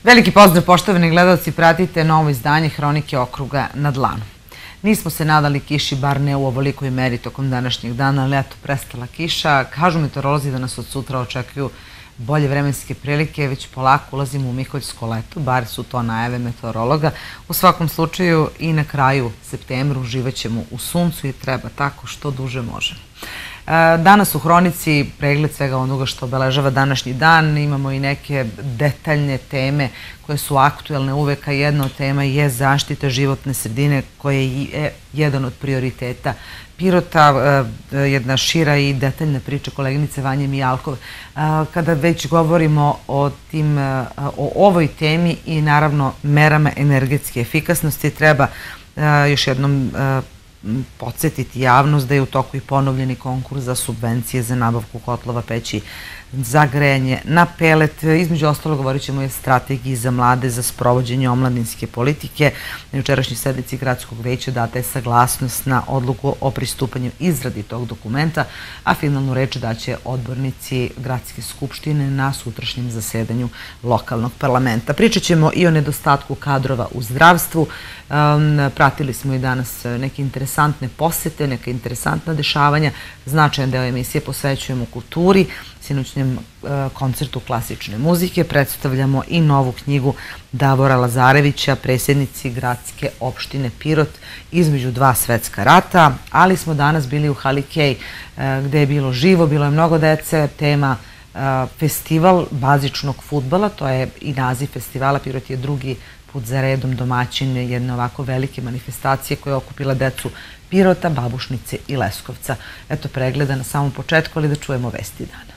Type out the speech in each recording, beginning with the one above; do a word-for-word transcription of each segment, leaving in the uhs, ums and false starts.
Veliki pozdrav, poštovani gledalci, pratite novo izdanje Hronike okruga na dlanu. Nismo se nadali kiši, bar ne u ovolikoj meri tokom današnjeg dana, ali eto, prestala kiša. Kažu meteorolozi da nas od sutra očekuju bolje vremenske prilike, već polako ulazimo u Miholjsko leto, bar su to najave meteorologa. U svakom slučaju i na kraju septembra uživat ćemo u suncu i treba tako što duže možemo. Danas u Hronici pregled svega onoga što obeležava današnji dan. Imamo i neke detaljne teme koje su aktuelne uvek, a jedna od tema je zaštita životne sredine koja je jedan od prioriteta Pirota, jedna šira i detaljna priča koleginice Vanje Mijalkove. Kada već govorimo o, tim, o ovoj temi i naravno merama energetske efikasnosti, treba još jednom podsjetiti javnost da je u toku i ponovljeni konkurs za subvencije za nabavku kotlova, peći za grejanje na pelet. Između ostalo govorit ćemo i o strategiji za mlade za sprovođenje omladinske politike. Na jučerašnjoj sednici gradskog veća data je saglasnost na odluku o pristupanju izradi tog dokumenta, a finalnu reč daće odbornici Gradske skupštine na sutrašnjem zasedanju lokalnog parlamenta. Pričat ćemo i o nedostatku kadrova u zdravstvu. Pratili smo i danas neke interesantne posete, neka interesantna dešavanja. Značajan deo emisije posvećujemo kulturi. Sinoćnjem koncertu klasične muzike predstavljamo i novu knjigu Davora Lazarevića, predsjednici gradske opštine Pirot između dva svetska rata, ali smo danas bili u hali Kej gde je bilo živo, bilo je mnogo dece, tema festival bazičnog fudbala, to je i naziv festivala. Pirot je drugi put za redom domaćin jedne ovako velike manifestacije koja je okupila decu Pirota, Babušnice i Leskovca. Eto pregleda na samom početku, ali da čujemo vesti dana.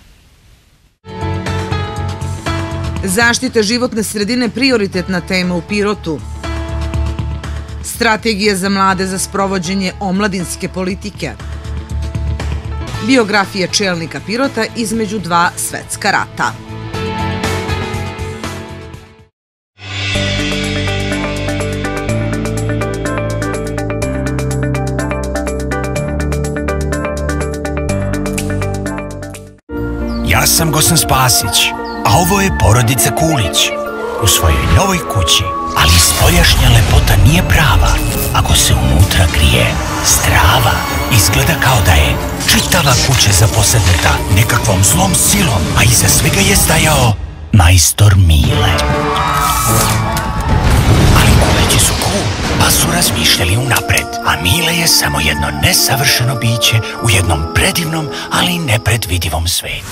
Zaštita životne sredine prioritetna tema u Pirotu. Strategija za mlade za sprovođenje omladinske politike. Biografija čelnika Pirota između dva svetska rata. Ja sam Gosan Spasić, a ovo je porodica Kulić. U svojoj novoj kući, ali spoljašnja lepota nije prava ako se unutra krije strava. Izgleda kao da je čitava kuća zaposednuta nekakvom zlom silom, a iza svega je stajao majstor Mile. Ali Kulići su cool, pa su razmišljali unapred, a Mile je samo jedno nesavršeno biće u jednom predivnom, ali nepredvidivom svetu.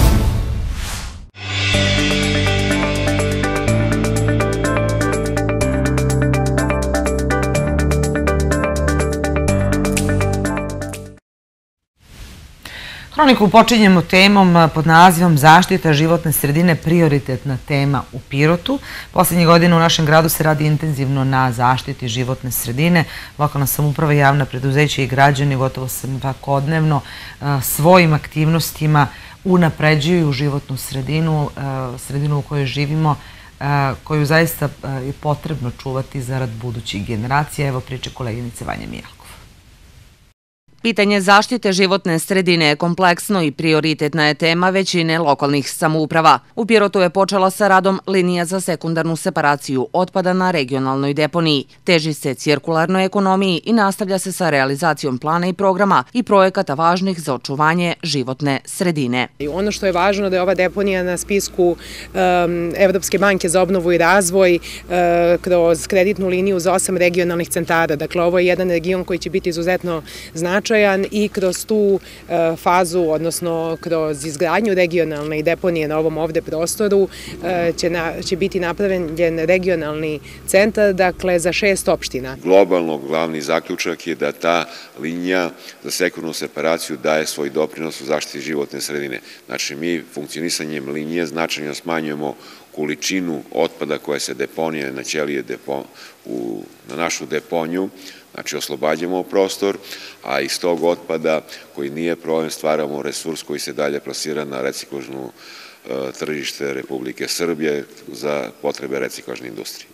Hroniku počinjemo temom pod nazivom Zaštita životne sredine prioritetna tema u Pirotu. Poslednjih godina u našem gradu se radi intenzivno na zaštiti životne sredine. Lokalna samouprava, javna preduzeća i građani gotovo svakodnevno svojim aktivnostima unapređuju životnu sredinu, sredinu u kojoj živimo, koju zaista je potrebno čuvati zarad budućih generacija. Evo priče koleginice Vanje Mijalkove. Pitanje zaštite životne sredine je kompleksno i prioritetna je tema većine lokalnih samouprava. U Pirotu je počela sa radom linija za sekundarnu separaciju otpada na regionalnoj deponiji. Teži se cirkularnoj ekonomiji i nastavlja se sa realizacijom plana i programa i projekata važnih za očuvanje životne sredine. Ono što je važno da je ova deponija na spisku Evropske banke za obnovu i razvoj kroz kreditnu liniju za osam regionalnih centara. Dakle, ovo je jedan region koji će biti izuzetno značajan i kroz tu fazu, odnosno kroz izgradnju regionalne deponije na ovom ovde prostoru će biti napravljen regionalni centar, dakle, za šest opština. Globalno glavni zaključak je da ta linija za sekundarnu separaciju daje svoj doprinos u zaštiti životne sredine. Znači, mi funkcionisanjem linije značajno smanjujemo količinu otpada koja se deponije na ćelije na našu deponiju. Znači, oslobađamo prostor, a iz tog otpada koji nije problem stvaramo resurs koji se dalje plasira na reciklažno tržište Republike Srbije za potrebe reciklažne industrije.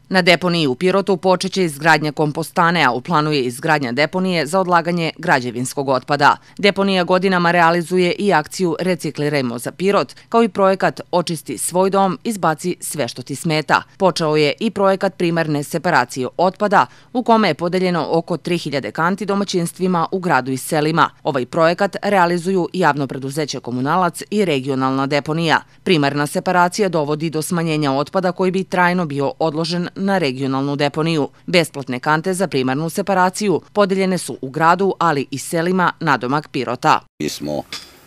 Na deponiji u Pirotu počeće izgradnja kompostane, a u planu je izgradnja deponije za odlaganje građevinskog otpada. Deponija godinama realizuje i akciju Reciklirajmo za Pirot, kao i projekat Očisti svoj dom, izbaci sve što ti smeta. Počeo je i projekat primarne separacije otpada, u kome je podeljeno oko tri hiljade kanti domaćinstvima u gradu i selima. Ovaj projekat realizuju javno preduzeće Komunalac i regionalna deponija. Primarna separacija dovodi do smanjenja otpada koji bi trajno bio odložen na regionalnu deponiju. Besplatne kante za primarnu separaciju podeljene su u gradu, ali i selima nadomak Pirota. Mi smo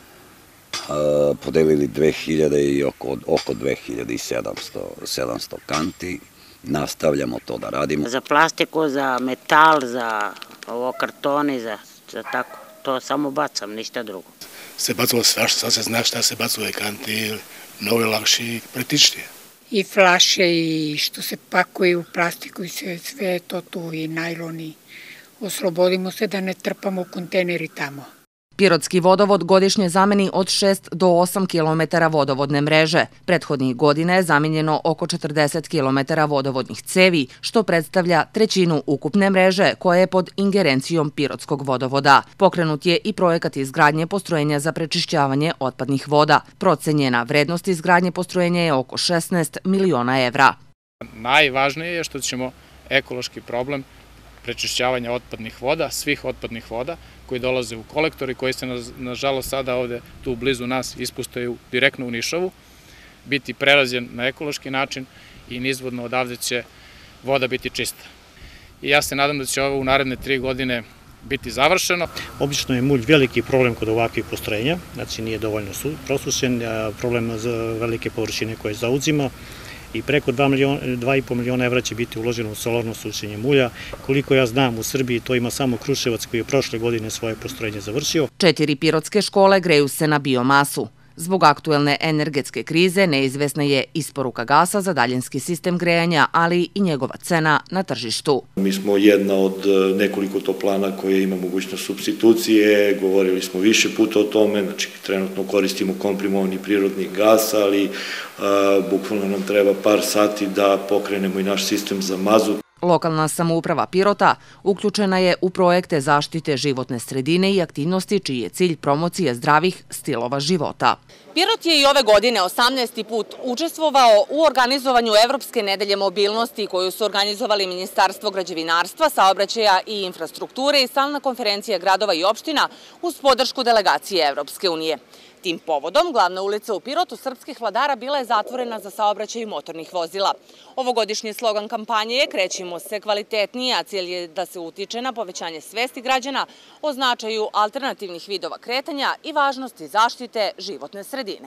podelili dve hiljade i oko dve hiljade sedamsto kanti. Nastavljamo to da radimo. Za plastiku, za metal, za ovo kartoni, za tako. To samo bacam, ništa drugo. Se bacilo sve, sad se zna šta se bacuje kanti, mnogo je lakše i praktičnije. I flaše i što se pakuje u plastiku i sve je to tu i najloni. Oslobodimo se da ne trpamo kontejneri tamo. Pirotski vodovod godišnje zameni od šest do osam kilometara vodovodne mreže. Prethodnih godina je zamenjeno oko četrdeset kilometara vodovodnih cevi, što predstavlja trećinu ukupne mreže koja je pod ingerencijom Pirotskog vodovoda. Pokrenut je i projekat izgradnje postrojenja za prečišćavanje otpadnih voda. Procenjena vrednost izgradnje postrojenja je oko šesnaest miliona evra. Najvažnije je što ćemo ekološki problem prečišćavanja otpadnih voda, svih otpadnih voda koji dolaze u kolektor i koji se nažalost sada ovde tu blizu nas ispustaju direktno u Nišovu, biti prerazjen na ekološki način i nizvodno odavde će voda biti čista. I ja se nadam da će ovo u naredne tri godine biti završeno. Obično je mulj veliki problem kod ovakvih postrojenja, znači nije dovoljno prosušen, problem za velike površine koje zauzima, i preko dva i po miliona evra će biti uloženo u solarno sušenje mulja. Koliko ja znam, u Srbiji to ima samo Kruševac koji je prošle godine svoje postrojenje završio. Četiri pirotske škole greju se na biomasu. Zbog aktuelne energetske krize neizvesna je isporuka gasa za daljinski sistem grejanja, ali i njegova cena na tržištu. Mi smo jedna od nekoliko toplana koje ima mogućnost supstitucije, govorili smo više puta o tome, znači trenutno koristimo komprimovani prirodni gas, ali bukvalno nam treba par sati da pokrenemo i naš sistem za mazut. Lokalna samouprava Pirota uključena je u projekte zaštite životne sredine i aktivnosti čiji je cilj promocija zdravih stilova života. Pirot je i ove godine osamnaesti put učestvovao u organizovanju Evropske nedelje mobilnosti koju su organizovali Ministarstvo građevinarstva, saobraćaja i infrastrukture i Stalna konferencija gradova i opština uz podršku delegacije Evropske unije. Tim povodom, glavna ulica u Pirotu srpskih vladara bila je zatvorena za saobraćaj motornih vozila. Ovogodišnji slogan kampanje je Krećimo se kvalitetnije, a cilj je da se utiče na povećanje svesti građana o značaju alternativnih vidova kretanja i važnosti zaštite životne sredine.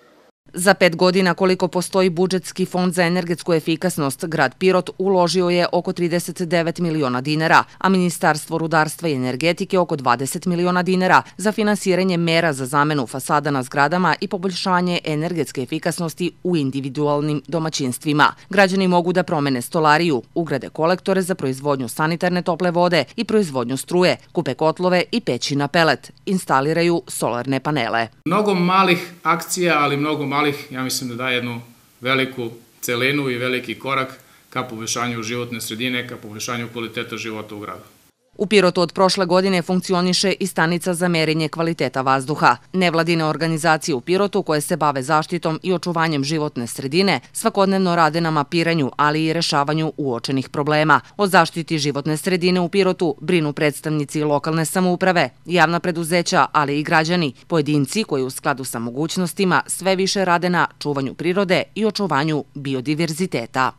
Za pet godina koliko postoji budžetski fond za energetsku efikasnost, grad Pirot uložio je oko trideset devet miliona dinara, a Ministarstvo rudarstva i energetike oko dvadeset miliona dinara za finansiranje mera za zamenu fasada na zgradama i poboljšanje energetske efikasnosti u individualnim domaćinstvima. Građani mogu da promene stolariju, ugrade kolektore za proizvodnju sanitarne tople vode i proizvodnju struje, kupe kotlove i peći na pelet, instaliraju solarne panele. Mnogo malih akcija, ali mnogo malih, ja mislim da daje jednu veliku celinu i veliki korak ka poboljšanju životne sredine, ka poboljšanju kvaliteta života u gradu. U Pirotu od prošle godine funkcioniše i stanica za merenje kvaliteta vazduha. Nevladine organizacije u Pirotu koje se bave zaštitom i očuvanjem životne sredine svakodnevno rade na mapiranju, ali i rešavanju uočenih problema. O zaštiti životne sredine u Pirotu brinu predstavnici lokalne samouprave, javna preduzeća, ali i građani, pojedinci koji u skladu sa mogućnostima sve više rade na čuvanju prirode i očuvanju biodiverziteta.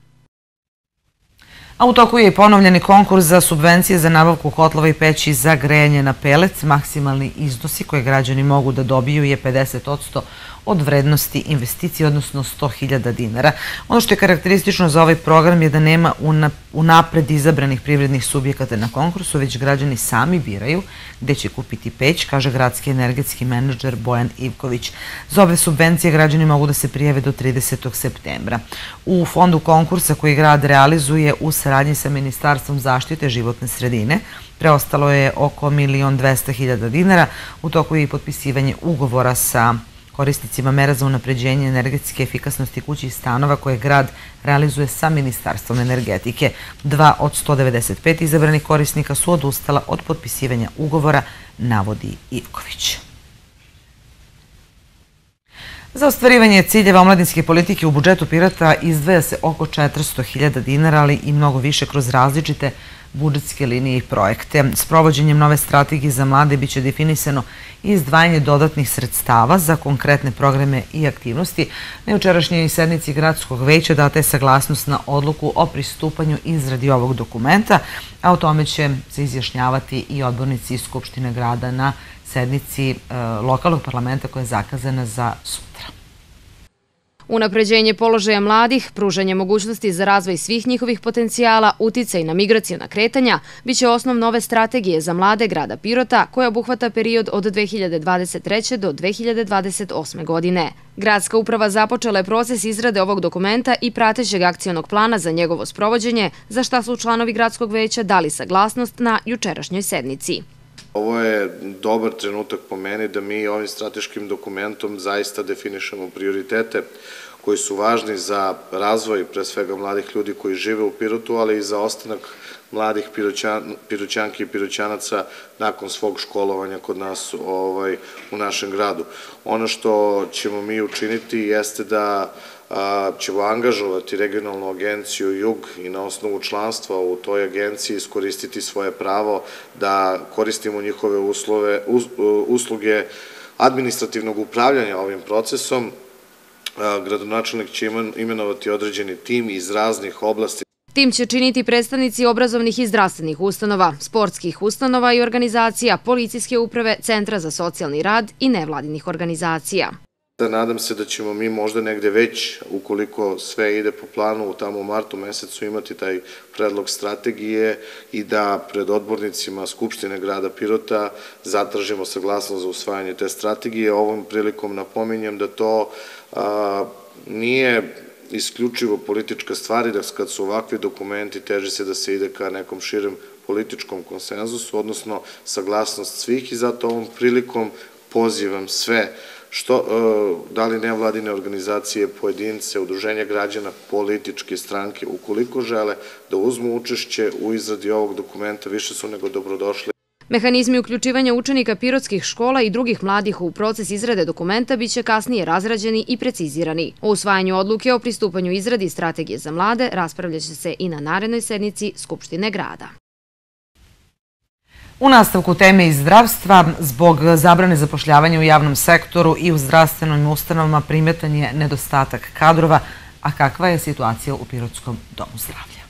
A u toku je i ponovljeni konkurs za subvencije za nabavku kotlova i peći za grejanje na pelet. Maksimalni iznosi koje građani mogu da dobiju je pedeset posto od vrednosti investicije, odnosno sto hiljada dinara. Ono što je karakteristično za ovaj program je da nema unapred izabranih privrednih subjekata na konkursu, već građani sami biraju gde će kupiti peć, kaže gradski energetski menadžer Bojan Ivković. Za ove subvencije građani mogu da se prijave do tridesetog septembra. U fondu konkursa koji grad realizuje u saradnji sa Ministarstvom zaštite životne sredine preostalo je oko milion dvesta hiljada dinara. U toku je i potpisivanje ugovora sa korisnicima mera za unapređenje energetske efikasnosti kući i stanova koje grad realizuje sa Ministarstvom energetike. Dva od sto devedeset pet izabranih korisnika su odustala od potpisivanja ugovora, navodi Ivković. Za ostvarivanje ciljeva omladinske politike u budžetu Pirota izdvaja se oko četiristo hiljada dinara, ali i mnogo više kroz različite budžetske linije i projekte. S provođenjem nove strategije za mlade biće definisano i izdvajanje dodatnih sredstava za konkretne programe i aktivnosti. Na jučerašnjoj sednici gradskog veća data je saglasnost na odluku o pristupanju izradi ovog dokumenta, a o tome će se izjašnjavati i odbornici iz Skupštine grada na sednici lokalnog parlamenta koja je zakazana za sutra. Unapređenje položaja mladih, pružanje mogućnosti za razvoj svih njihovih potencijala, uticaj na migracijona kretanja, biće osnov nove strategije za mlade grada Pirota koja obuhvata period od dve hiljade dvadeset treće do dve hiljade dvadeset osme. godine. Gradska uprava započela je proces izrade ovog dokumenta i pratećeg akcionog plana za njegovo sprovođenje, za šta su članovi gradskog veća dali saglasnost na jučerašnjoj sednici. Ovo je dobar trenutak po meni da mi ovim strateškim dokumentom zaista definišemo prioritete koji su važni za razvoj pre svega mladih ljudi koji žive u Pirotu, ali i za ostanak mladih Piroćanki i Piroćanaca nakon svog školovanja kod nas u našem gradu. Ono što ćemo mi učiniti jeste da ćemo angažovati regionalnu agenciju Jug i na osnovu članstva u toj agenciji iskoristiti svoje pravo da koristimo njihove usluge administrativnog upravljanja ovim procesom. Gradonačelnik će imenovati određeni tim iz raznih oblasti. Tim će činiti predstavnici obrazovnih i zdravstvenih ustanova, sportskih ustanova i organizacija, policijske uprave, centra za socijalni rad i nevladinih organizacija. Nadam se da ćemo mi možda negde već, ukoliko sve ide po planu, tamo u martu mesecu imati taj predlog strategije i da pred odbornicima Skupštine grada Pirota zatražimo saglasnost za usvajanje te strategije. Ovom prilikom napominjem da to nije isključivo politička stvar i da kad su ovakvi dokumenti teži se da se ide ka nekom širem političkom konsenzusu, odnosno saglasnost svih, i zato ovom prilikom pozivam sve što, da li nevladine organizacije, pojedince, udruženja građana, političke stranke, ukoliko žele da uzmu učešće u izradi ovog dokumenta, više su nego dobrodošli. Mehanizmi uključivanja učenika pirotskih škola i drugih mladih u proces izrade dokumenta biće kasnije razrađeni i precizirani. O usvajanju odluke o pristupanju izradi strategije za mlade raspravljaće se i na narednoj sednici Skupštine grada. U nastavku teme iz zdravstva, zbog zabrane zapošljavanja u javnom sektoru i u zdravstvenim ustanovama primetan je nedostatak kadrova, a kakva je situacija u Pirotskom domu zdravlja?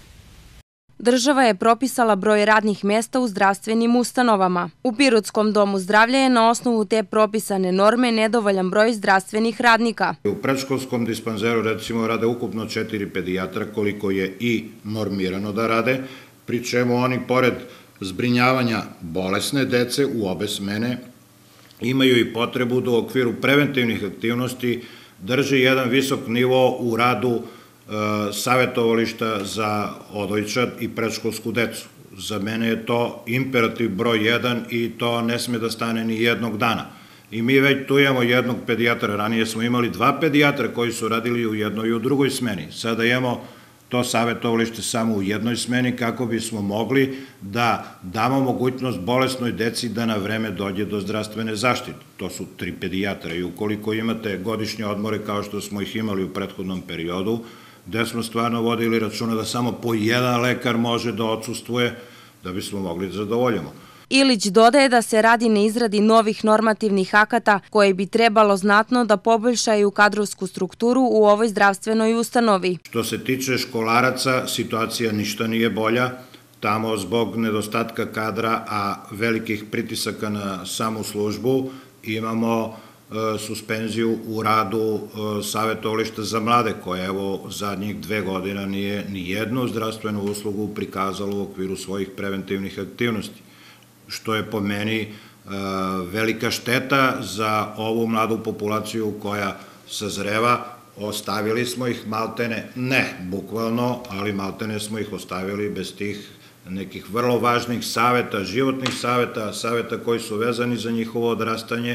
Država je propisala broj radnih mjesta u zdravstvenim ustanovama. U Pirotskom domu zdravlja je na osnovu te propisane norme nedovoljan broj zdravstvenih radnika. U predškolskom dispanzeru recimo rade ukupno četiri pedijatra, koliko je i normirano da rade, pri čemu oni pored zbrinjavanja bolesne dece u obe smene imaju i potrebu da u okviru preventivnih aktivnosti drži jedan visok nivo u radu savjetovališta za odojčad i predškolsku decu. Za mene je to imperativ broj jedan i to ne sme da stane ni jednog dana. I mi već tu imamo jednog pedijatra, ranije smo imali dva pedijatra koji su radili u jednoj i u drugoj smeni. Sada imamo to savjetovalište samo u jednoj smeni kako bismo mogli da damo mogućnost bolesnoj deci da na vreme dođe do zdravstvene zaštite. To su tri pedijatra i ukoliko imate godišnje odmore kao što smo ih imali u prethodnom periodu, gde smo stvarno vodili računa da samo po jedan lekar može da odsustvuje, da bismo mogli da zadovoljamo. Ilić dodaje da se radi na izradi novih normativnih akata koje bi trebalo znatno da poboljšaju kadrovsku strukturu u ovoj zdravstvenoj ustanovi. Što se tiče školaraca, situacija ništa nije bolja. Tamo zbog nedostatka kadra, a velikih pritisaka na samu službu, imamo suspenziju u radu savjetovališta za mlade, koje evo zadnjih dve godina nije ni jednu zdravstvenu uslugu prikazalo u okviru svojih preventivnih aktivnosti, što je po meni velika šteta za ovu mladu populaciju koja sazreva. Ostavili smo ih maltene, ne bukvalno, ali maltene smo ih ostavili bez tih nekih vrlo važnih saveta, životnih saveta, saveta koji su vezani za njihovo odrastanje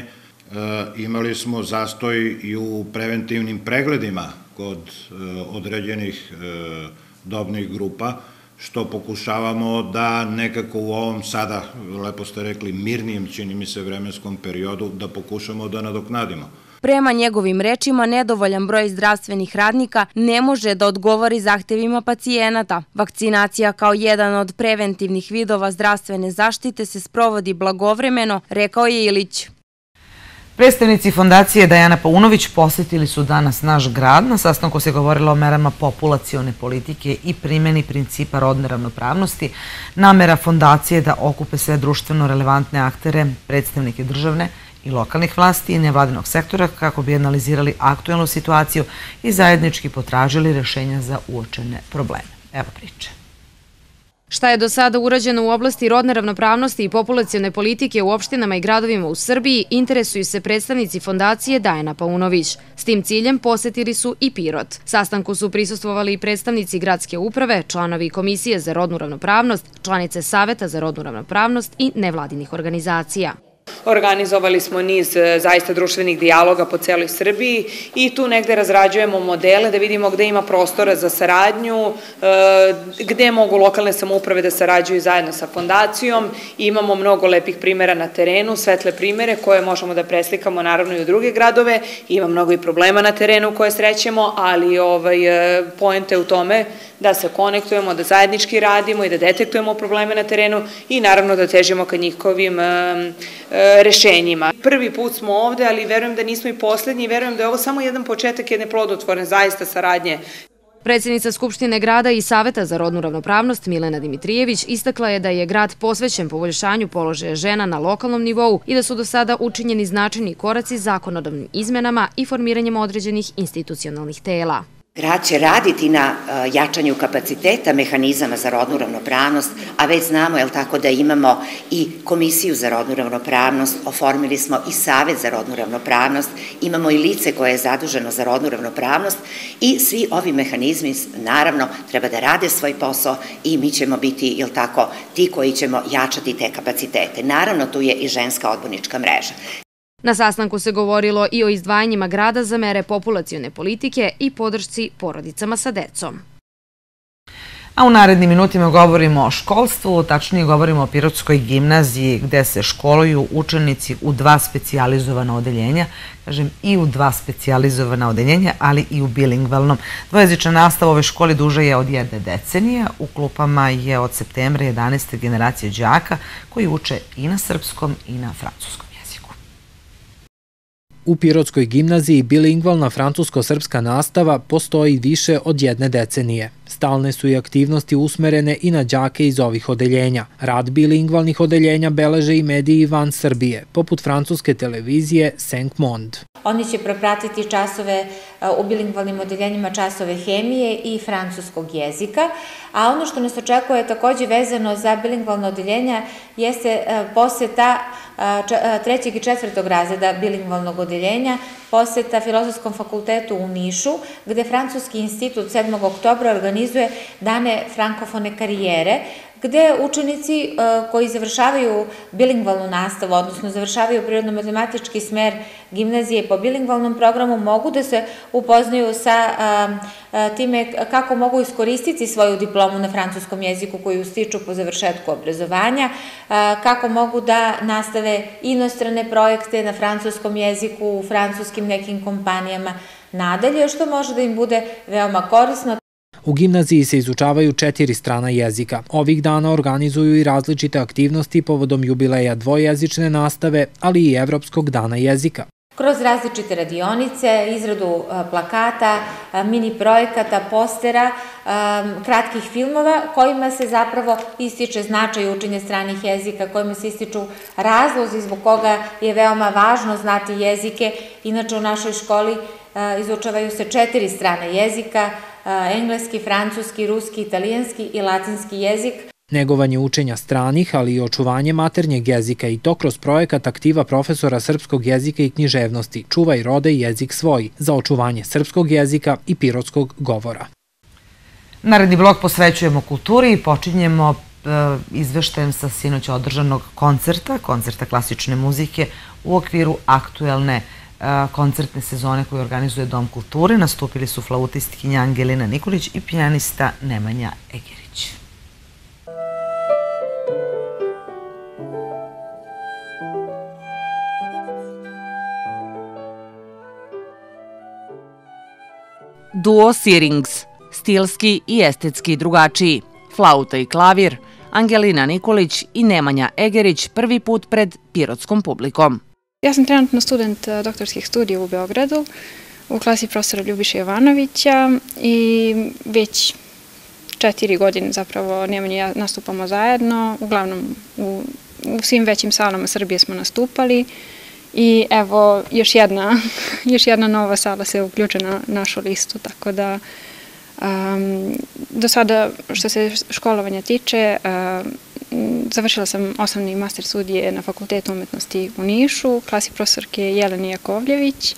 imali smo zastoj i u preventivnim pregledima kod određenih dobnih grupa, što pokušavamo da nekako u ovom sada, lepo ste rekli, mirnijem, čini mi se, vremenskom periodu, da pokušamo da nadoknadimo. Prema njegovim rečima, nedovoljan broj zdravstvenih radnika ne može da odgovori zahtevima pacijenata. Vakcinacija kao jedan od preventivnih vidova zdravstvene zaštite se sprovodi blagovremeno, rekao je Ilić. Predstavnici fondacije Dajana Paunović posjetili su danas naš grad. Na sastanku se govorilo o merama populacione politike i primjeni principa rodne ravnopravnosti. Namera fondacije je da okupe sve društveno relevantne aktere, predstavnike državne i lokalnih vlasti i nevladinog sektora kako bi analizirali aktuelnu situaciju i zajednički potražili rješenja za uočene probleme. Evo priče. Šta je do sada urađeno u oblasti rodne ravnopravnosti i populacione politike u opštinama i gradovima u Srbiji, interesuju se predstavnici fondacije Dajana Paunović. S tim ciljem posjetili su i Pirot. Sastanku su prisustvovali i predstavnici gradske uprave, članovi Komisije za rodnu ravnopravnost, članice Saveta za rodnu ravnopravnost i nevladinih organizacija. Organizovali smo niz zaista društvenih dijaloga po celoj Srbiji i tu negde razrađujemo modele da vidimo gde ima prostora za saradnju, gde mogu lokalne samouprave da sarađuju zajedno sa fondacijom. Imamo mnogo lepih primjera na terenu, svetle primjere koje možemo da preslikamo naravno i u druge gradove. Ima mnogo i problema na terenu koje srećemo, ali poenta je u tome da se konektujemo, da zajednički radimo i da detektujemo probleme na terenu i naravno da težimo ka njihovim rešenjima. Prvi put smo ovde, ali verujem da nismo i poslednji, verujem da je ovo samo jedan početak jedne plodotvorne zaista saradnje. Predsjednica Skupštine grada i Saveta za rodnu ravnopravnost Milena Dimitrijević istakla je da je grad posvećen poboljšanju položaja žena na lokalnom nivou i da su do sada učinjeni značajni koraci zakonodavnim izmenama i formiranjem određenih institucionalnih tela. Grad će raditi na jačanju kapaciteta mehanizama za rodnu ravnopravnost, a već znamo, jel tako, da imamo i Komisiju za rodnu ravnopravnost, oformili smo i Savet za rodnu ravnopravnost, imamo i lice koje je zaduženo za rodnu ravnopravnost i svi ovi mehanizmi, naravno, treba da rade svoj posao i mi ćemo biti, jel tako, ti koji ćemo jačati te kapacitete. Naravno, tu je i ženska odbornička mreža. Na sastanku se govorilo i o izdvajanjima grada za mere populacione politike i podršci porodicama sa decom. A u narednim minutima govorimo o školstvu, tačnije govorimo o Pirotskoj gimnaziji gde se školuju učenici u dva specijalizovana odeljenja, kažem i u dva specijalizovana odeljenja, ali i u bilingvalnom. Dvojezična nastava u ovoj školi duža je od jedne decenije, u klupama je od septembra jedanaeste generacije đaka koji uče i na srpskom i na francuskom. U Pirotskoj gimnaziji bilingvalna francusko-srpska nastava postoji više od jedne decenije. Stalne su i aktivnosti usmerene i na đake iz ovih odeljenja. Rad bilingvalnih odeljenja beleže i mediji van Srbije, poput francuske televizije Cinq Monde. Oni će propratiti časove u bilingvalnim odeljenjima, časove hemije i francuskog jezika, a ono što nas očekuje takođe vezano za bilingvalno odeljenja jeste poseta trećeg i četvrtog razreda bilingvalnog odeljenja, poseta Filozofskom fakultetu u Nišu, gde Francuski institut sedmog oktobra organizuje dane frankofone karijere, gde učenici koji završavaju bilingvalnu nastavu, odnosno završavaju prirodno-matematički smer gimnazije po bilingvalnom programu, mogu da se upoznaju sa time kako mogu iskoristiti svoju diplomu na francuskom jeziku koju stiču po završetku obrazovanja, kako mogu da nastave inostrane projekte na francuskom jeziku, u francuskim nekim kompanijama nadalje, što može da im bude veoma korisno. U gimnaziji se izučavaju četiri strana jezika. Ovih dana organizuju i različite aktivnosti povodom jubileja dvojezične nastave, ali i Evropskog dana jezika. Kroz različite radionice, izradu plakata, mini projekata, postera, kratkih filmova kojima se zapravo ističe značaj učenja stranih jezika, kojima se ističu razlozi zbog koga je veoma važno znati jezike. Inače u našoj školi izučavaju se četiri strane jezika, engleski, francuski, ruski, italijanski i latinski jezik. Negovanje učenja stranih, ali i očuvanje maternjeg jezika i to kroz projekat aktiva profesora srpskog jezika i književnosti Čuvaj rode jezik svoj za očuvanje srpskog jezika i pirotskog govora. Naredni blok posvećujemo kulturi i počinjemo izveštajem sa sinoć održanog koncerta, koncerta klasične muzike u okviru aktuelne koncertne sezone koju organizuje Dom kulture. Nastupili su flautistkinja Angelina Nikolić i pijanista Nemanja Egerić. Duo Syrinx, stilski i estetski drugačiji, flauta i klavir, Angelina Nikolić i Nemanja Egerić prvi put pred pirotskom publikom. Ja sam trenutno student doktorskih studija u Beogradu, u klasi profesora Ljubiša Jovanovića i već četiri godine zapravo Nemanja i ja nastupamo zajedno, uglavnom u, u svim većim salama Srbije smo nastupali i evo još jedna, još jedna nova sala se uključa na našu listu, tako da um, do sada što se školovanja tiče, um, završila sam osnovni master studije na Fakultetu umetnosti u Nišu, klasi profesorke Jeleni Jakovljević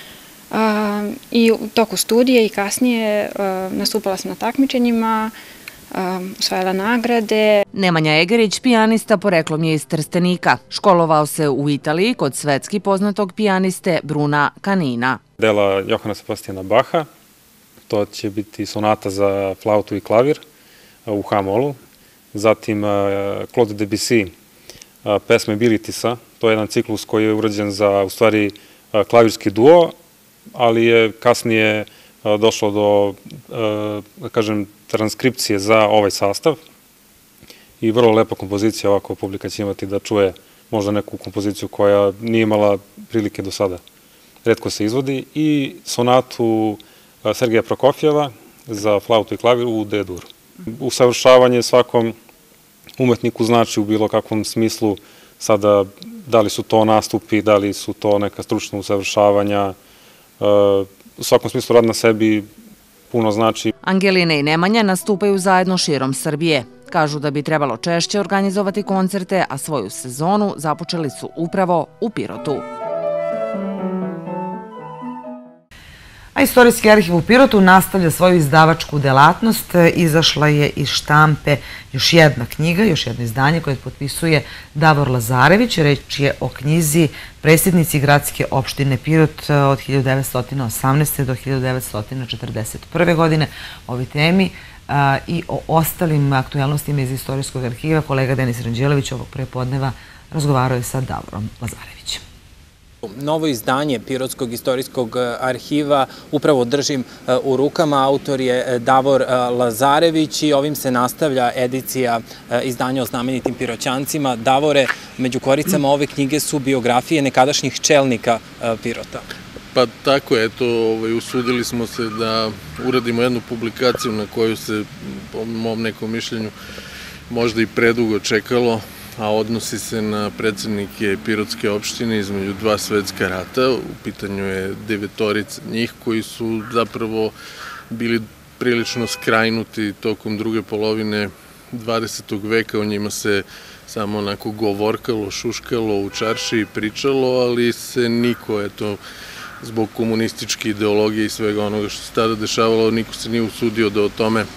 i u toku studije i kasnije nastupala sam na takmičenjima, osvajala nagrade. Nemanja Egerić, pijanista, poreklom je iz Trstenika. Školovao se u Italiji kod svetski poznatog pijaniste Bruna Canina. Dela Johana Sebastiana Bacha, to će biti sonata za flautu i klavir u ha-molu. Zatim Claude Debussy, pesme Bilitisa, to je jedan ciklus koji je urađen za, u stvari, klavirski duo, ali je kasnije došlo do, da kažem, transkripcije za ovaj sastav i vrlo lepa kompozicija, ovako publika će imati da čuje možda neku kompoziciju koja nije imala prilike do sada. Retko se izvodi i sonatu Sergeja Prokofjeva za flautu i klavir u D-duru. Usavršavanje svakom umetniku znači u bilo kakvom smislu, sada da li su to nastupi, da li su to neka stručna usavršavanja, u svakom smislu rad na sebi puno znači. Angelina i Nemanja nastupaju zajedno širom Srbije. Kažu da bi trebalo češće organizovati koncerte, a svoju sezonu započeli su upravo u Pirotu. A Istorijski arhiv u Pirotu nastavlja svoju izdavačku delatnost. Izašla je iz štampe još jedna knjiga, još jedno izdanje koje potpisuje Davor Lazarević. Reč je o knjizi Predsjednici gradske opštine Pirot od hiljadu devetsto osamnaeste. do hiljadu devetsto četrdeset prve. godine. Ovi temi i o ostalim aktuelnostima iz Istorijskog arhiva kolega Denis Ranđelović ovog prepodneva razgovarao je sa Davorom Lazarevićem. Novo izdanje Pirotskog istorijskog arhiva upravo držim u rukama. Autor je Davor Lazarević i ovim se nastavlja edicija izdanja o znamenitim Piroćancima. Davore, među koricama ove knjige su biografije nekadašnjih čelnika Pirota. Pa tako je, eto, usudili smo se da uradimo jednu publikaciju na koju se, po mom nekom mišljenju, možda i predugo čekalo, a odnosi se na predsjednike Pirotske opštine između dva svetska rata. U pitanju je devetorica njih koji su zapravo bili prilično skrajnuti tokom druge polovine dvadesetog veka. O njima se samo onako govorkalo, šuškalo, u čaršiji pričalo, ali se niko, eto, zbog komunističke ideologije i svega onoga što se tada dešavalo, niko se nije usudio da o tome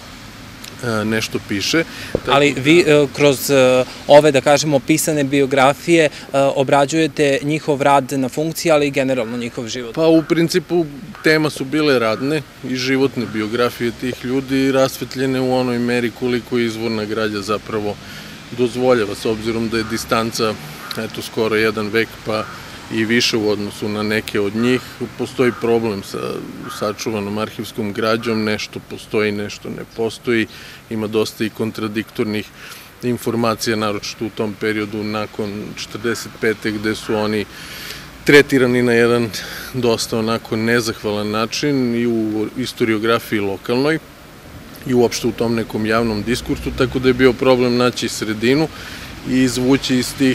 nešto piše. Ali vi kroz ove, da kažemo, pisane biografije obrađujete njihov rad na funkciji, ali i generalno njihov život. Pa u principu tema su bile radne i životne biografije tih ljudi, rasvetljene u onoj meri koliko izvorna građa zapravo dozvoljava, s obzirom da je distanca, eto, skoro jedan vek, pa i više u odnosu na neke od njih. Postoji problem sa sačuvanom arhivskom građom, nešto postoji, nešto ne postoji. Ima dosta i kontradiktornih informacija, naročito u tom periodu nakon četrdeset pete gde su oni tretirani na jedan dosta onako nezahvalan način i u istoriografiji lokalnoj i uopšte u tom nekom javnom diskursu, tako da je bio problem naći sredinu i izvući iz tih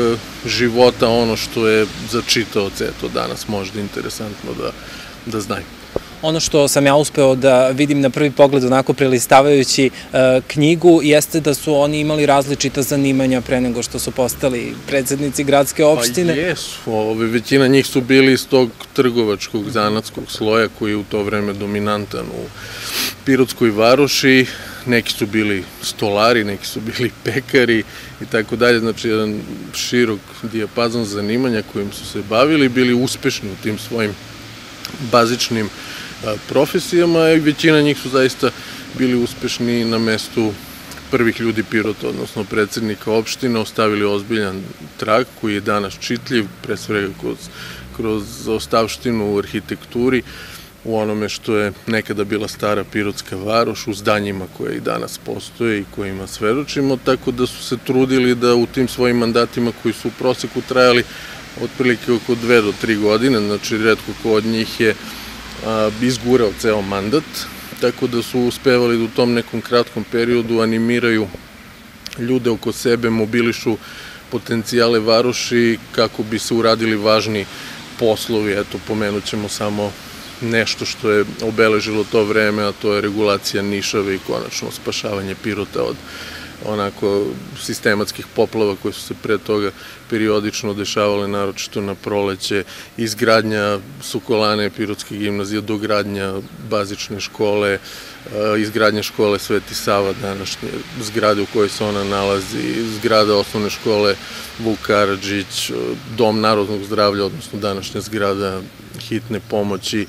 života ono što je za čitaoce eto danas možda interesantno da znaju. Ono što sam ja uspeo da vidim na prvi pogled onako prelistavajući knjigu jeste da su oni imali različita zanimanja pre nego što su postali predsjednici gradske opštine. Pa jesu, većina njih su bili iz tog trgovačkog zanatskog sloja koji je u to vreme dominantan u Pirotskoj varoši. neki su bili stolari, neki su bili pekari i tako dalje, znači jedan širok dijapazon zanimanja kojim su se bavili, bili uspešni u tim svojim bazičnim profesijama i većina njih su zaista bili uspešni na mestu prvih ljudi Pirota, odnosno predsednika opštine, ostavili ozbiljan trag koji je danas čitljiv, pre svega kroz, kroz ostavštinu u arhitekturi, u onome što je nekada bila stara Pirotska varoš, u zdanjima koje i danas postoje i kojima svedočimo, tako da su se trudili da u tim svojim mandatima koji su u proseku trajali otprilike oko dve do tri godine, znači retko ko od njih je a, izgurao ceo mandat, tako da su uspevali da u tom nekom kratkom periodu animiraju ljude oko sebe, mobilišu potencijale varoši kako bi se uradili važni poslovi. Eto, pomenut ćemo samo nešto što je obeležilo to vreme, a to je regulacija Nišave i konačno spašavanje Pirota od onako sistematskih poplava koje su se pre toga periodično dešavale, naročito na proleće, izgradnja Sokolane Pirotske gimnazije, dogradnja bazične škole, izgradnja škole Sveti Sava, današnje zgrade u kojoj se ona nalazi, zgrada osnovne škole Vuk Karadžić, Dom narodnog zdravlja, odnosno današnja zgrada hitne pomoći,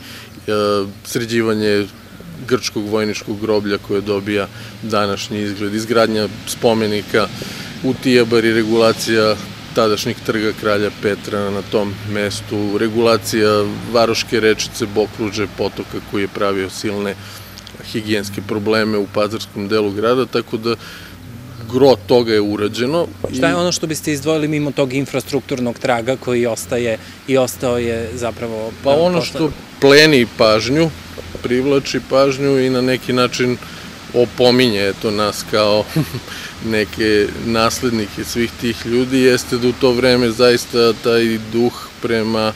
sređivanje grčkog vojničkog groblja koje dobija današnji izgled, izgradnja spomenika u Tijabari, regulacija tadašnjeg trga Kralja Petra na tom mestu, regulacija varoške rečice Bokruđe, potoka koji je pravio silne higijenske probleme u pazarskom delu grada, tako da gro toga je urađeno. Šta je ono što biste izdvojili mimo tog infrastrukturnog traga koji ostaje i ostao je zapravo... Pa ono što pleni pažnju, privlači pažnju i na neki način opominje eto nas kao neke naslednike svih tih ljudi, jeste da u to vreme zaista taj duh prema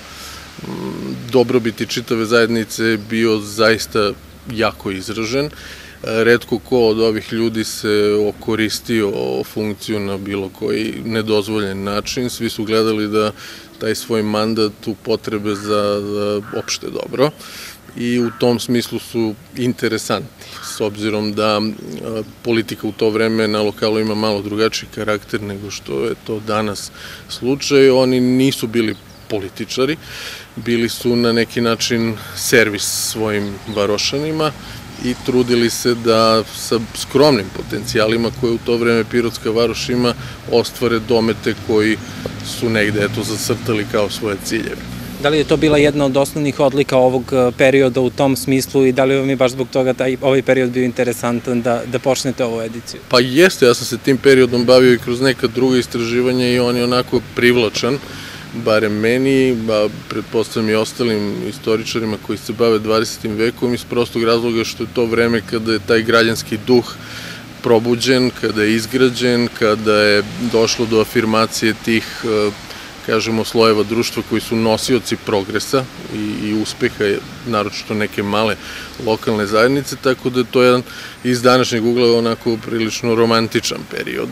dobrobiti čitave zajednice bio zaista jako izražen. Retko ko od ovih ljudi se okoristio funkciju na bilo koji nedozvoljen način. Svi su gledali da taj svoj mandat upotrebe za opšte dobro i u tom smislu su interesantni, s obzirom da politika u to vreme na lokalu ima malo drugačiji karakter nego što je to danas slučaj. Oni nisu bili političari, bili su na neki način servis svojim varošanima i trudili se da sa skromnim potencijalima koje u to vreme Pirotska varoš ima ostvare domete koji su negde eto zacrtali kao svoje ciljeve. Da li je to bila jedna od osnovnih odlika ovog perioda u tom smislu i da li vam je baš zbog toga taj, ovaj period bio interesantan da, da počnete ovu ediciju? Pa jeste, ja sam se tim periodom bavio i kroz neka druga istraživanja i on je onako privlačan, barem meni, a pretpostavljam i ostalim istoričarima koji se bave dvadesetim vekom iz prostog razloga što je to vreme kada je taj građanski duh probuđen, kada je izgrađen, kada je došlo do afirmacije tih, kažemo, slojeva društva koji su nosioci progresa i, i uspeha, naročito neke male lokalne zajednice, tako da je to jedan iz današnjeg ugla onako prilično romantičan period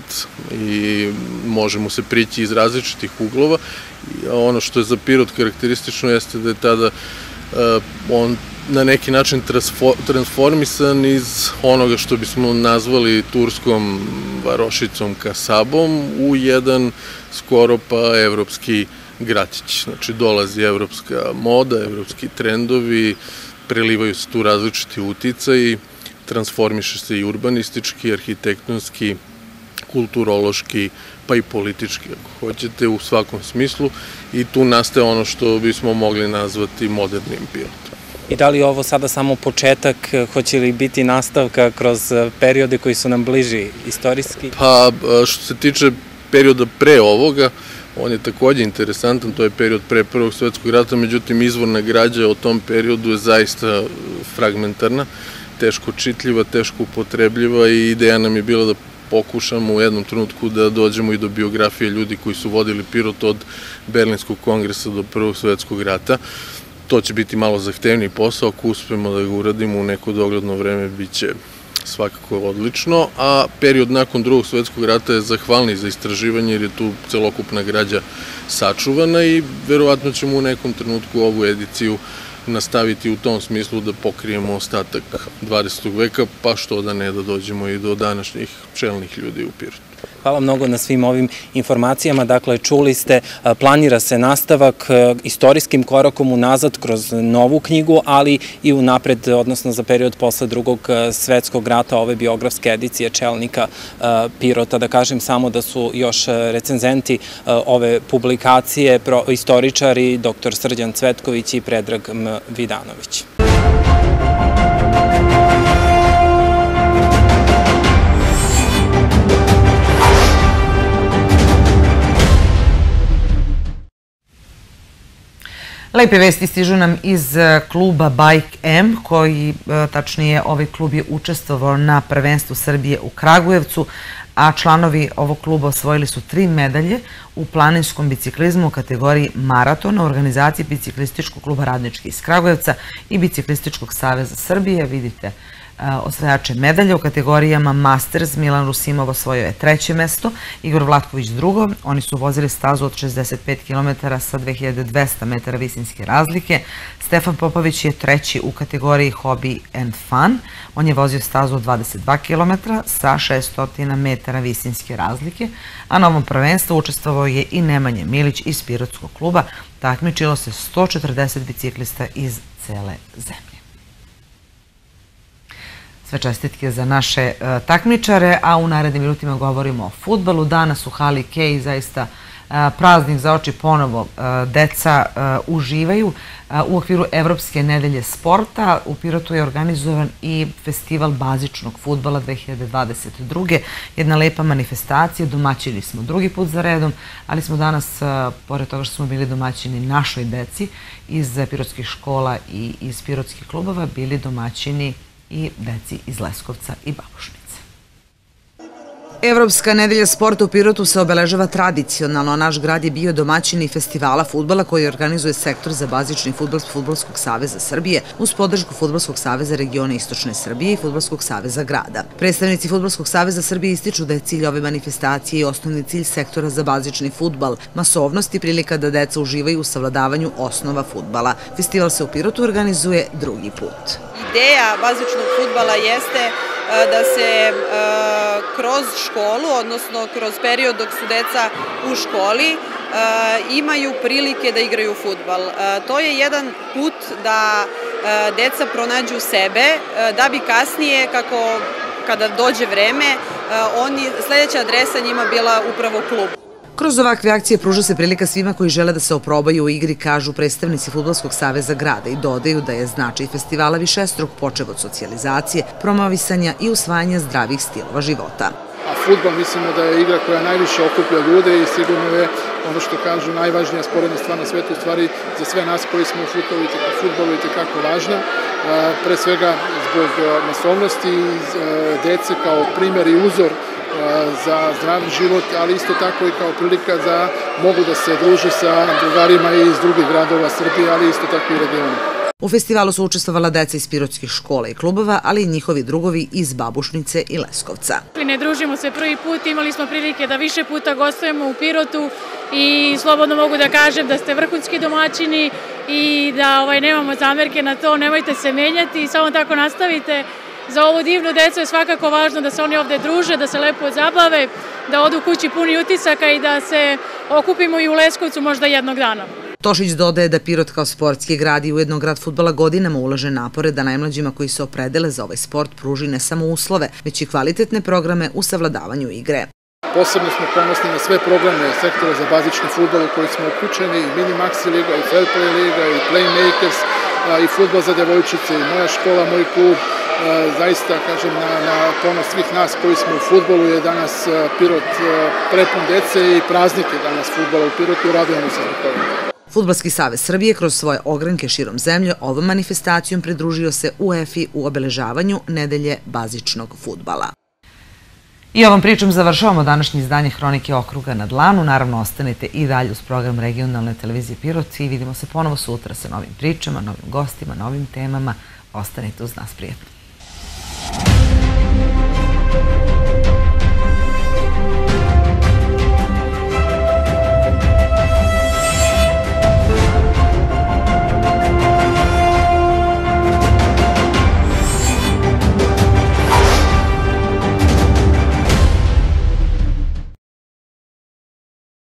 i možemo se prići iz različitih uglova. Ono što je za Pirot karakteristično jeste da je tada on na neki način transformisan iz onoga što bismo nazvali turskom varošicom kasabom u jedan skoro pa evropski gradić. Znači dolazi evropska moda, evropski trendovi, prelivaju se tu različiti uticaji, transformiše se i urbanistički, arhitektonski, kulturološki, pa i politički, ako hoćete, u svakom smislu i tu nastaje ono što bismo mogli nazvati modernim Pirotom. I da li je ovo sada samo početak, hoće li biti nastavka kroz periode koji su nam bliži istorijski? Pa, što se tiče perioda pre ovoga, on je takođe interesantan, to je period pre Prvog svetskog rata, međutim izvorna građa o tom periodu je zaista fragmentarna, teško čitljiva, teško upotrebljiva i ideja nam je bila da pokušamo u jednom trenutku da dođemo i do biografije ljudi koji su vodili Pirot od Berlinskog kongresa do Prvog svetskog rata. To će biti malo zahtevniji posao, ako uspemo da ga uradimo u neko dogledno vreme, bit će svakako odlično, a period nakon Drugog svetskog rata je zahvalni za istraživanje jer je tu celokupna građa sačuvana i verovatno ćemo u nekom trenutku ovu ediciju nastaviti u tom smislu da pokrijemo ostatak dvadesetog veka, pa što da ne da dođemo i do današnjih čelnih ljudi u Pirotu. Hvala mnogo na svim ovim informacijama. Dakle, čuli ste, planira se nastavak istorijskim korakom unazad kroz novu knjigu, ali i unapred, odnosno za period posle drugog svetskog rata, ove biografske edicije čelnika Pirota. Da kažem samo da su još recenzenti ove publikacije istoričari doktor Srđan Cvetković i Predrag M. Vidanović. Lepe vesti stižu nam iz kluba Bike M, koji, tačnije, ovaj klub je učestvovao na prvenstvu Srbije u Kragujevcu, a članovi ovog kluba osvojili su tri medalje u planinskom biciklizmu u kategoriji maraton u organizaciji Biciklističkog kluba Radnički iz Kragujevca i Biciklističkog saveza Srbije. Vidite osvajače medalje u kategorijama Masters. Milan Rusimov osvojio je treće mesto, Igor Vlatković drugo. Oni su vozili stazu od šezdeset pet kilometara sa dve hiljade dvesta metara visinske razlike. Stefan Popović je treći u kategoriji Hobby and Fun. On je vozio stazu od dvadeset dva kilometra sa šessto metara visinske razlike. A na ovom prvenstvu učestvovao je i Nemanja Milić iz Pirotskog kluba. Takmičilo se sto četrdeset biciklista iz cele zemlje. Sve čestitke za naše takmičare, a u narednim minutima govorimo o fudbalu. Danas u hali Kej zaista praznik za oči, ponovo deca uživaju. U okviru Evropske nedelje sporta u Pirotu je organizovan i festival bazičnog fudbala dve hiljade dvadeset druge. Jedna lepa manifestacija, domaćini smo drugi put za redom, ali smo danas, pored toga što smo bili domaćini našoj deci iz pirotskih škola i iz pirotskih klubova, bili domaćini i deci iz Leskovca i Babušnice. Evropska nedelja sporta u Pirotu se obeležava tradicionalno. Naš grad je bio domaćin i festivala fudbala koji organizuje sektor za bazični fudbal Fudbalskog saveza Srbije uz podršku Fudbalskog saveza regiona Istočne Srbije i Fudbalskog saveza grada. Predstavnici Fudbalskog saveza Srbije ističu da je cilj ove manifestacije i osnovni cilj sektora za bazični fudbal masovnost i prilika da deca uživaju u savladavanju osnova fudbala. Festival se u Pirotu organizuje drugi put. Ideja bazičnog fudbala jeste da se kroz školu, odnosno kroz period dok su deca u školi, imaju prilike da igraju fudbal. To je jedan put da deca pronađu sebe, da bi kasnije, kako kada dođe vreme, sledeća adresa njima bila upravo klub. Kroz ovakve akcije pruža se prilika svima koji žele da se oprobaju u igri, kažu predstavnici Fudbalskog saveza grada, i dodaju da je značaj festivala višestruk, počev od socijalizacije, promovisanja i usvajanja zdravih stilova života. A fudbal mislimo da je igra koja najviše okuplja ljude i sigurno je ono što kažu najvažnija sporedna stvar na svetu, u stvari za sve nas koji smo u fudbalu i tekako važna. Pre svega zbog masovnosti dece kao primer i uzor za zdrav život, ali isto tako i kao prilika da mogu da se druže sa drugarima iz drugih gradova Srbije, ali isto tako i regiona. U festivalu su učestvovala deca iz pirotskih škola i klubova, ali i njihovi drugovi iz Babušnice i Leskovca. Ne družimo se prvi put, imali smo prilike da više puta gostujemo u Pirotu i slobodno mogu da kažem da ste vrhunski domaćini i da nemamo zamerke na to, nemojte se menjati i samo tako nastavite. Za ovu divnu decu je svakako važno da se oni ovde druže, da se lepo zabave, da odu kući puni utisaka i da se okupimo i u Leskovcu možda jednog dana. Tošić dodaje da Pirot kao sportski grad i ujedno grad fudbala godinama ulaže napore da najmlađima koji se opredele za ovaj sport pruži ne samo uslove, već i kvalitetne programe u savladavanju igre. Posebno smo ponosni na sve programe sektora za bazični fudbal u koji smo uključeni, i Mini Maxi liga, i Fair Play liga, i Playmakers, i fudbal za devojčice, i moja škola, moj klub. Zaista, kažem, na ponos svih nas koji smo u fudbalu je danas Pirot prepun dece i praznik je danas fudbala u Pirotu i radujemo se zbog toga. Fudbalski savez Srbije kroz svoje ogranke širom zemlje ovom manifestacijom pridružio se UEFA-i u obeležavanju nedelje bazičnog fudbala. I ovom pričom završavamo današnje izdanje Hronike okruga na dlanu. Naravno, ostanite i dalje uz program regionalne televizije Pirot i vidimo se ponovo sutra sa novim pričama, novim gostima, novim temama. Ostanite uz nas, prijatno.